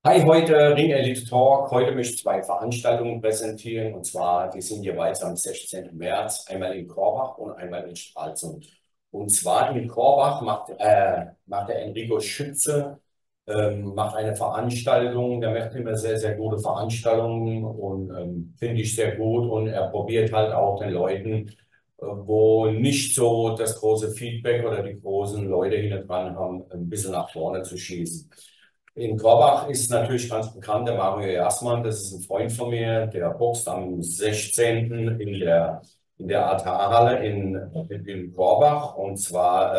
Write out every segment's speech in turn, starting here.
Hi, heute Ring Elite Talk. Heute möchte ich zwei Veranstaltungen präsentieren. Und zwar, die sind jeweils am 16. März, einmal in Korbach und einmal in Stralsund. Und zwar in Korbach macht der Enrico Schütze, macht eine Veranstaltung. Der macht immer sehr, sehr gute Veranstaltungen und finde ich sehr gut. Und er probiert halt auch den Leuten, wo nicht so das große Feedback oder die großen Leute hinten dran haben, ein bisschen nach vorne zu schießen. In Korbach ist natürlich ganz bekannt der Mario Jasman, das ist ein Freund von mir, der boxt am 16. in der ATA-Halle in Korbach. Und zwar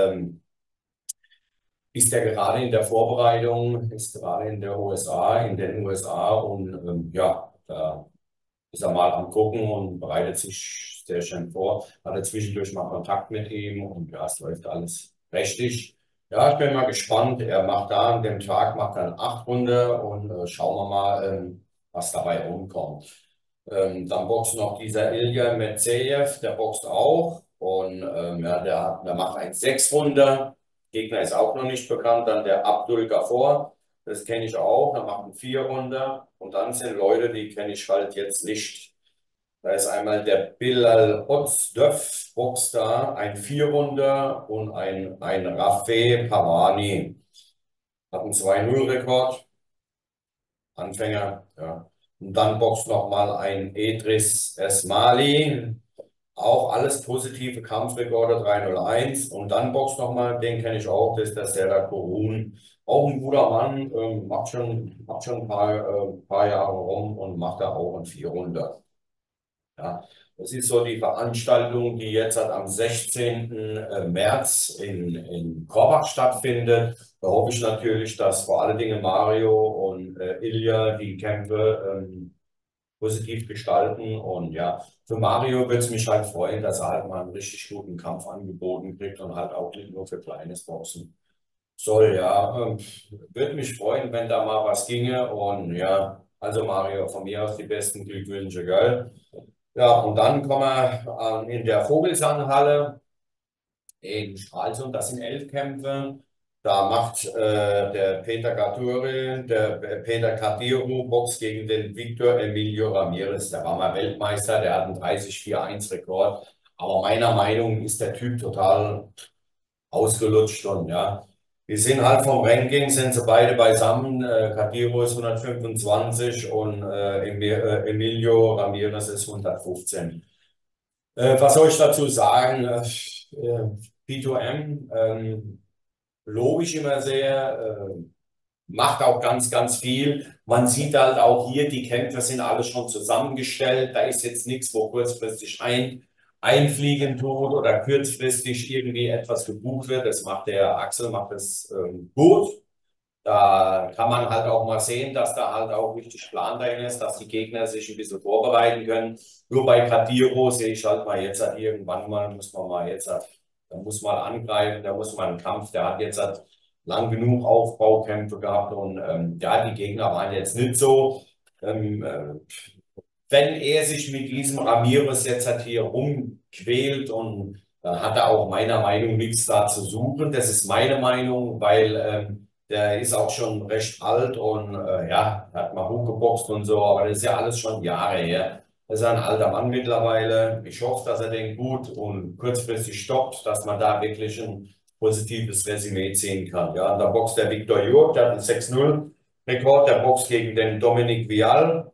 ist er gerade in der Vorbereitung, ist gerade in den USA und ja, da ist er mal am Gucken und bereitet sich sehr schön vor. Hatte zwischendurch mal Kontakt mit ihm und ja, es läuft alles richtig. Ja, ich bin mal gespannt. Er macht da an dem Tag macht dann 8 Runden und schauen wir mal, was dabei rumkommt. Dann boxt noch dieser Ilja Metsejew, der boxt auch und ja, der macht ein 6 Runden. Gegner ist auch noch nicht bekannt. Dann der Abdul Ghafor. Das kenne ich auch. Da machen 4 Runden. Und dann sind Leute, die kenne ich halt jetzt nicht. Da ist einmal der Bilal Ozdöv, Boxer, ein 4 Runden und ein Rafeh Pavani. Hat einen 2-0-Rekord. Anfänger, ja. Und dann boxt nochmal ein Edris Esmali. Auch alles positive Kampfrekorde 301. Und dann boxt nochmal, den kenne ich auch, das ist der Serdar Korun. Auch ein guter Mann, macht schon ein paar Jahre rum und macht da auch ein 400. Ja, das ist so die Veranstaltung, die jetzt halt am 16. März in Korbach stattfindet. Da hoffe ich natürlich, dass vor allen Dingen Mario und Ilja die Kämpfe positiv gestalten. Und ja, für Mario würde es mich halt freuen, dass er halt mal einen richtig guten Kampf angeboten kriegt und halt auch nicht nur für kleines Boxen soll. Ja, würde mich freuen, wenn da mal was ginge. Und ja, also Mario, von mir aus die besten Glückwünsche, gell? Ja, und dann kommen wir in der Vogelsanghalle in Stralsund, das sind 11 Kämpfe. Da macht der Peter Cadiru Box gegen den Victor Emilio Ramirez. Der war mal Weltmeister, der hat einen 30-4-1-Rekord. Aber meiner Meinung nach ist der Typ total ausgelutscht und ja. Wir sind halt vom Ranking, sind sie beide beisammen. Cadiru ist 125 und Emilio Ramirez ist 115. Was soll ich dazu sagen? P2M lobe ich immer sehr, macht auch ganz, ganz viel. Man sieht halt auch hier, die Kämpfer sind alle schon zusammengestellt. Da ist jetzt nichts, wo kurzfristig einfliegen tut oder kurzfristig irgendwie etwas gebucht wird. Das macht der Axel, macht das gut. Da kann man halt auch mal sehen, dass da halt auch richtig Plan dahin ist, dass die Gegner sich ein bisschen vorbereiten können. Nur bei Kadiro sehe ich halt mal jetzt halt irgendwann mal, muss man mal jetzt halt, da muss man angreifen, da muss man einen Kampf, der hat jetzt halt lang genug Aufbaukämpfe gehabt und ja, die Gegner waren jetzt nicht so. Ähm, äh, Wenn er sich mit diesem Ramirez jetzt halt hier rumquält und dann hat er auch meiner Meinung nach nichts da zu suchen. Das ist meine Meinung, weil der ist auch schon recht alt und ja, hat mal hochgeboxt und so, aber das ist ja alles schon Jahre her. Das ist ein alter Mann mittlerweile. Ich hoffe, dass er den gut und kurzfristig stoppt, dass man da wirklich ein positives Resümee ziehen kann. Ja, und da boxt der Viktor Jurk, der hat einen 6-0-Rekord, der boxt gegen den Dominik Vial.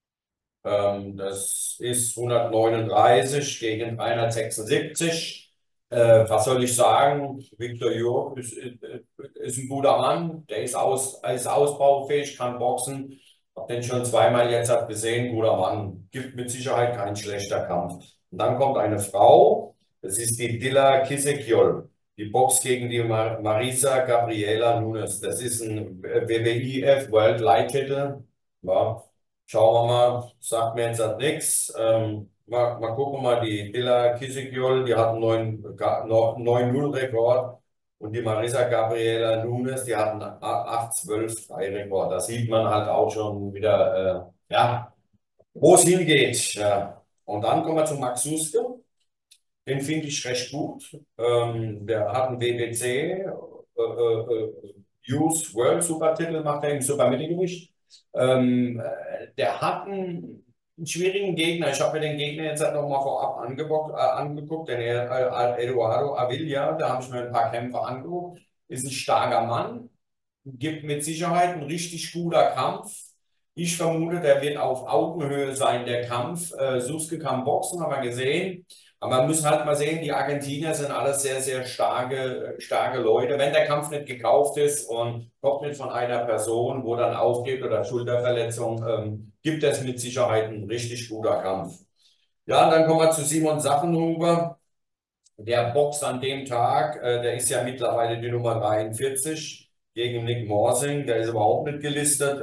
Das ist 139 gegen 376. Was soll ich sagen? Viktor Jurk ist ein guter Mann, der ist ausbaufähig, kann boxen. Hab den schon zweimal jetzt hat gesehen, guter Mann. Gibt mit Sicherheit kein schlechter Kampf. Und dann kommt eine Frau, das ist die Dilla Kisekiol. Die boxt gegen die Marisa Gabriela Nunes. Das ist ein WWIF World Light Titel. Ja. Schauen wir mal, sagt mir jetzt halt nichts. Mal gucken mal, die Dilla Kisikjol, die hat einen 9-0-Rekord und die Marisa Gabriela Nunes, die hat einen 8-12-3-Rekord. Da sieht man halt auch schon wieder, ja, wo es hingeht. Ja. Und dann kommen wir zu Max Suske. Den finde ich recht gut. Der hat einen WBC, Youth World Supertitel, macht er im Supermittelgewicht. Der hat einen schwierigen Gegner. Ich habe mir den Gegner jetzt halt nochmal vorab angeguckt, den Eduardo Avila, da habe ich mir ein paar Kämpfe angeguckt. Ist ein starker Mann, gibt mit Sicherheit ein richtig guter Kampf. Ich vermute, der wird auf Augenhöhe sein, der Kampf. Suske kann boxen, haben wir gesehen. Aber man muss halt mal sehen, die Argentinier sind alles sehr, sehr starke Leute. Wenn der Kampf nicht gekauft ist und kommt nicht von einer Person, wo dann aufgeht oder Schulterverletzung, gibt es mit Sicherheit ein richtig guter Kampf. Ja, und dann kommen wir zu Simon Sachenhuber. Der boxt an dem Tag, der ist ja mittlerweile die Nummer 43 gegen Nick Morsing, der ist überhaupt nicht gelistet.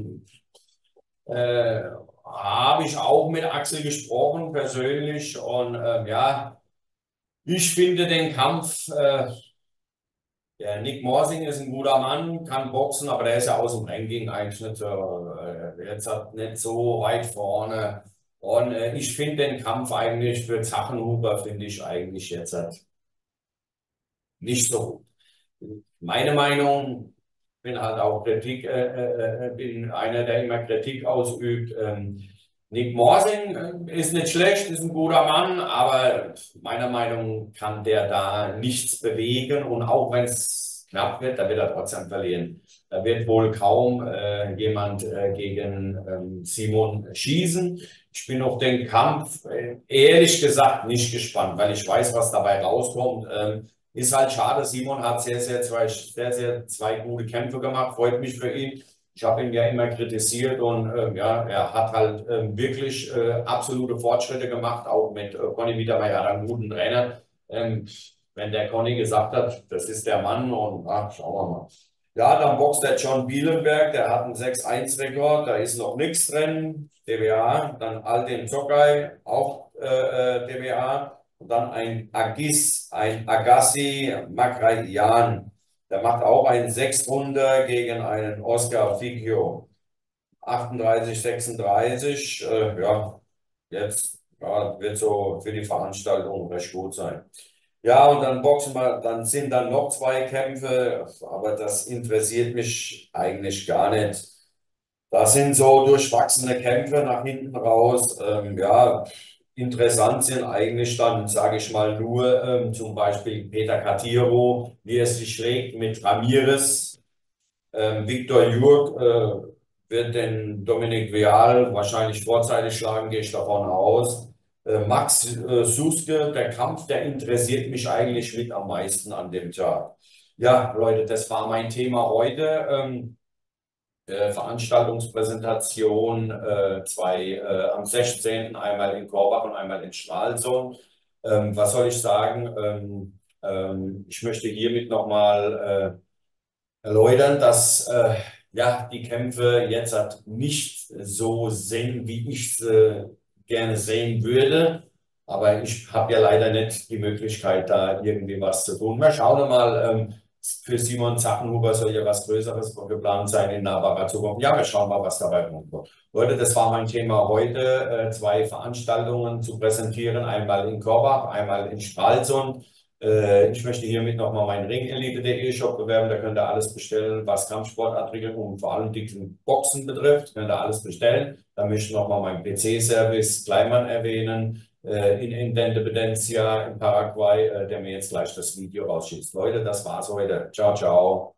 Habe ich auch mit Axel gesprochen, persönlich. Und ja, ich finde den Kampf, der Nick Morsing ist ein guter Mann, kann boxen, aber der ist ja aus dem Ranking eigentlich nicht, jetzt hat nicht so weit vorne. Und ich finde den Kampf eigentlich für Zachenhuber, finde ich eigentlich jetzt nicht so gut. Meine Meinung, bin halt auch bin einer, der immer Kritik ausübt. Nick Morsing ist nicht schlecht, ist ein guter Mann, aber meiner Meinung nach kann der da nichts bewegen und auch wenn es knapp wird, da wird er trotzdem verlieren. Da wird wohl kaum jemand gegen Simon schießen. Ich bin auf den Kampf ehrlich gesagt nicht gespannt, weil ich weiß, was dabei rauskommt. Ist halt schade. Simon hat sehr zwei gute Kämpfe gemacht. Freut mich für ihn. Ich habe ihn ja immer kritisiert und ja, er hat halt wirklich absolute Fortschritte gemacht, auch mit Conny Wiedermeier, er hat einen guten Trainer. Wenn der Conny gesagt hat, das ist der Mann und schauen wir mal. Ja, dann boxt der John Bielenberg, der hat einen 6-1-Rekord, da ist noch nichts drin. DBA, dann Aldin Zogai, auch DBA. Und dann ein ein Agassi Makrayan. Der macht auch einen Sechstrunder gegen einen Oscar Figio. 38, 36. Ja, jetzt ja, wird so für die Veranstaltung recht gut sein. Ja, und dann boxen wir, dann sind dann noch zwei Kämpfe, aber das interessiert mich eigentlich gar nicht. Das sind so durchwachsene Kämpfe nach hinten raus. Ja, interessant sind eigentlich dann, sage ich mal, nur zum Beispiel Peter Catiro, wie er sich schlägt mit Ramirez. Viktor Jurg wird den Dominik Vial wahrscheinlich vorzeitig schlagen, gehe ich davon aus. Max Suske, der Kampf, der interessiert mich eigentlich mit am meisten an dem Tag. Ja, Leute, das war mein Thema heute. Veranstaltungspräsentation, am 16. einmal in Korbach und einmal in Stralsund. Was soll ich sagen? Ich möchte hiermit nochmal erläutern, dass ja, die Kämpfe jetzt halt nicht so sind, wie ich es gerne sehen würde. Aber ich habe ja leider nicht die Möglichkeit, da irgendwie was zu tun. Wir schauen mal, für Simon Zachenhuber soll ja was Größeres geplant sein in nahbarer Zukunft. Ja, wir schauen mal, was dabei rumkommt. Leute, das war mein Thema heute, zwei Veranstaltungen zu präsentieren, einmal in Korbach, einmal in Stralsund. Ich möchte hiermit nochmal meinen Ringelite.de Shop bewerben. Da könnt ihr alles bestellen, was Kampfsportartikel und vor allem dicken Boxen betrifft. Könnt ihr alles bestellen. Da möchte ich nochmal meinen PC-Service Kleimann erwähnen, in Independencia in Paraguay, der mir jetzt gleich das Video rausschießt. Leute, das war's heute. Ciao, ciao.